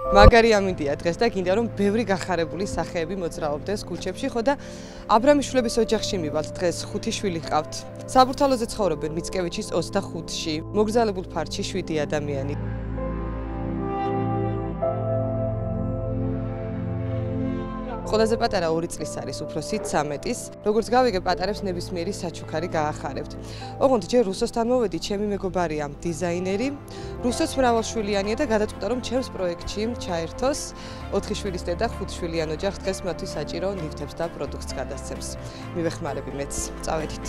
მაგარი ამინდია დღეს და გინდა რომ ბევრი გახარებული სახეები მოძრაობდეს ქუჩებში, ხო და აბრამიშვილების ოჯახში მივალთ დღეს 5 შვილი ჰყავთ. საბურთალოზე ცხოვრობენ მიცკევიჩის 25-ში. მოგზალებულ ფარჩი 7 ადამიანი. ყველაზე პატარა 2 წლის არის, უფროსი 13-ის. როგორც გავიგე, პატარებს ნებისმიერი საჩუქარი გაახარებთ. ოღონდ ჯერ რუსოსთან მოვედი, ჩემი მეგობარია დიზაინერი. რუსოს მრავალშვილიანია და გადაწყვიტა რომ ჩემს პროექტში ჩაერთოს 4 შვილის დედა 5 შვილიან ოჯახს დღეს მათთვის საჭირო ნივთებს და პროდუქტს გადასცემს. მივეხმარები მეც. წავედით.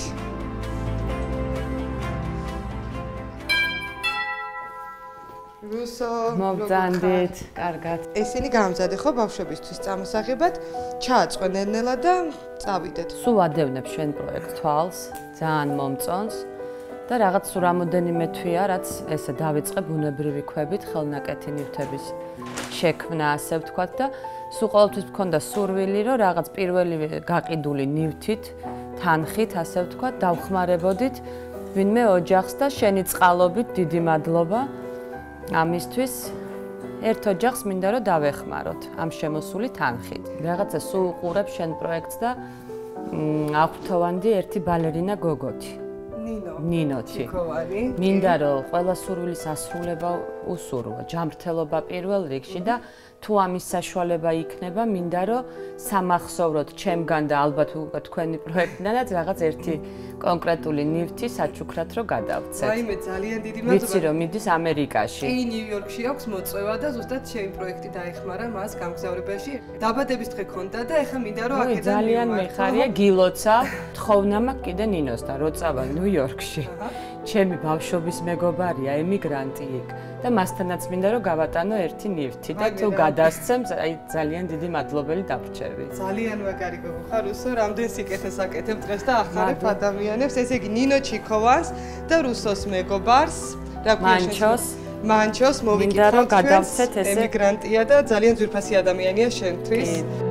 რუსო, მოგძანდით, კარგად. ესენი გამზადე ხო ბავშვებისთვის წამოსაღებად, ჩააწყვენ ნელ-ნელა და წავიდეთ. სულ ვადევნებ შენ პროექტ თვალს, ძალიან მომწონს და რაღაც სულ რამოდენიმე თვეა, რაც ესე დავიწყე ბუნებრივი ქვებით, ხელნაკეთი ნივთების შექმნა, ასე ვთქვათ და სულ ყოველთვის მქონდა სურვილი, რომ რაღაც პირველი გაყიდული ნივთით, თანხით, ასე ვთქვათ, დავხმარებოდით ვინმე ოჯახს და შენი წყალობით დიდი მადლობა. ამისთვის ერთ ოჯახს მინდა რომ დავეხმაროთ ამ შემოსული თანხით. რაღაცა სულ უყურებ შენ პროექტს და აღვთოვანდი ერთი ბალერინა გოგოთი. ნინოთი. მინდა რომ ყველა სურვილის ასრულება უსურვა, ჯანმრთელობა პირველ რიგში და თუ ამის საშუალება იქნება, მინდა რომ სამახსოვროდ ჩემგან და ალბათ თქვენი პროექტიდანაც რაღაც ერთი კონკრეტული ნივთი საჩუქრად რომ გადავცეთ. აი მე ძალიან დიდი მადლობა. ვიცი რომ მიდის ამერიკაში. კი, ნიუ-იორკში აქვს მოწვევა და ზუსტად ჩემი პროექტი დაეხმარა მას გამგზავრებაში. დაბადების დღე ქონდა და ეხლა მინდა რომ აქედან ძალიან მეხარია გილოცა, თხოვნა მაქვს კიდე ნინოსთან, რო წავა ნიუ-იორკში. ჩემი ბავშვობის მეგობარია, ემიგრანტი იქ და მასთანაც მინდა რომ გავატანო ერთი ნივთი და თუ გადასცემს, აი ძალიან დიდი მადლობელი დავრჩები. ძალიან მაგარი გოგო ხარ, რუსო, რამდენ სიკეთეს აკეთებ დღეს და ახარებ ადამიანებს, ესე იგი ნინო ჩიქოვას და რუსოს მეგობარს, რა ქვია მანჩოს მოვიკითხავთ რომ გადავცეთ ესე ემიგრანტია და ძალიან ძვირფასი ადამიანია შენთვის.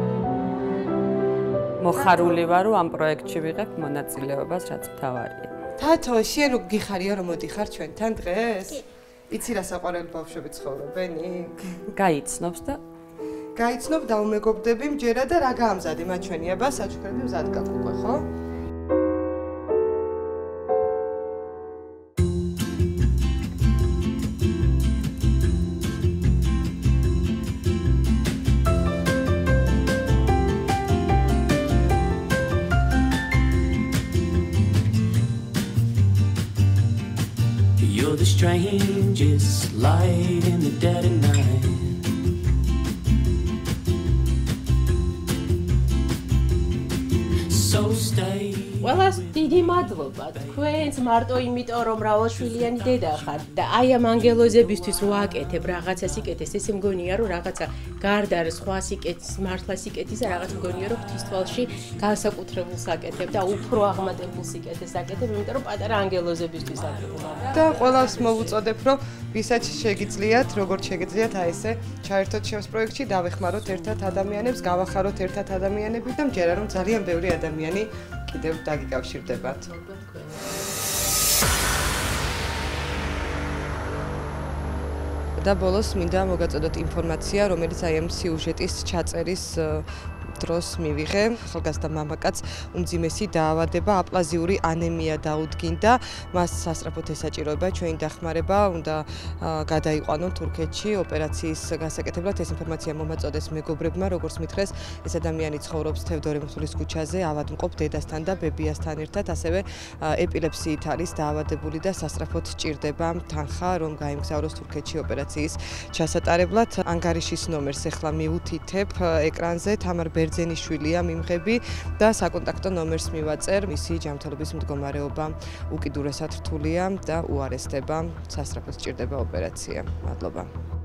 მოხარული ვარ რომ ამ პროექტში ვიღებ მონაწილეობას, რაც მთავარია. თათო, შენ რო გიხარია რომ მოდიხარ ჩვენთან დღეს? იცი რა საყვარელი ბავშვები ცხოვრობენ იქ? გაიცნობს და გაიცნობ და უმეგობდები მჯერა და რა გაამზადე მათ ჩვენი აბა საჩუქრები მზად გაქვს უკვე, ხო? You're the strangest light in the dead of night. So stay. ყველას დიდი მადლობა. თქვენს მარტო იმიტომ რომ მრავალშვილიანი დედა ხართ და აი ამ ანგელოზებისთვის რო აკეთებ რაღაცა სიკეთეს, ესე მგონია რომ რაღაცა გარდა სხვა სიკეთის, მართლა სიკეთისა რაღაც მგონია რომ ღვთისმთავრში განსაკუთრებულს აკეთებ და უფრო აღმატებულ სიკეთეს აკეთებ, იმიტომ რომ პატარა ანგელოზებისთვის აკეთებ. და ყველას მოვუწოდებ, რომ ვისაც შეგიძლიათ, როგორც შეგიძლიათ აი ესე ჩაერთოთ ჩემს პროექტში, დავეხმაროთ ერთად ადამიანებს, გავახაროთ ერთად ადამიანები და მჯერა რომ ძალიან ბევრი ადამიანი კიდევ დაგიკავშირდებათ. და ბოლოს მინდა მოგაწოდოთ ინფორმაცია, რომელიც აი ამ სიუჟეტის ჩაწერის დროს მივიღე. ახალგაზრდა მამაკაც უმძიმესი დაავადება აპლაზიური ანემია დაუდგინდა. მას სასწრაფოდ ესაჭიროება ჩვენი დახმარება, უნდა გადაიყვანონ თურქეთში ოპერაციის გასაკეთებლად. ეს ინფორმაცია მომაწოდეს მეგობრებმა, როგორც მითხრეს, ეს ადამიანი ცხოვრობს თევდორე მთულის ქუჩაზე, ავადმყოფ დედასთან და ბებიასთან ერთად, ასევე ეპილეფსიით არის დაავადებული და სასწრაფოდ სჭირდება თანხა, რომ გაემგზავროს თურქეთში ოპერაციის ჩასატარებლად. ანგარიშის ნომერს ახლა მივუთითებ ეკრანზე. თამარ ბერძენიშვილია მიმღები და საკონტაქტო ნომერს მივაწერ. მისი ჯანმრთელობის მდგომარეობა უკიდურესად რთულია და უარესდება. სასწრაფოდ სჭირდება ოპერაცია. მადლობა.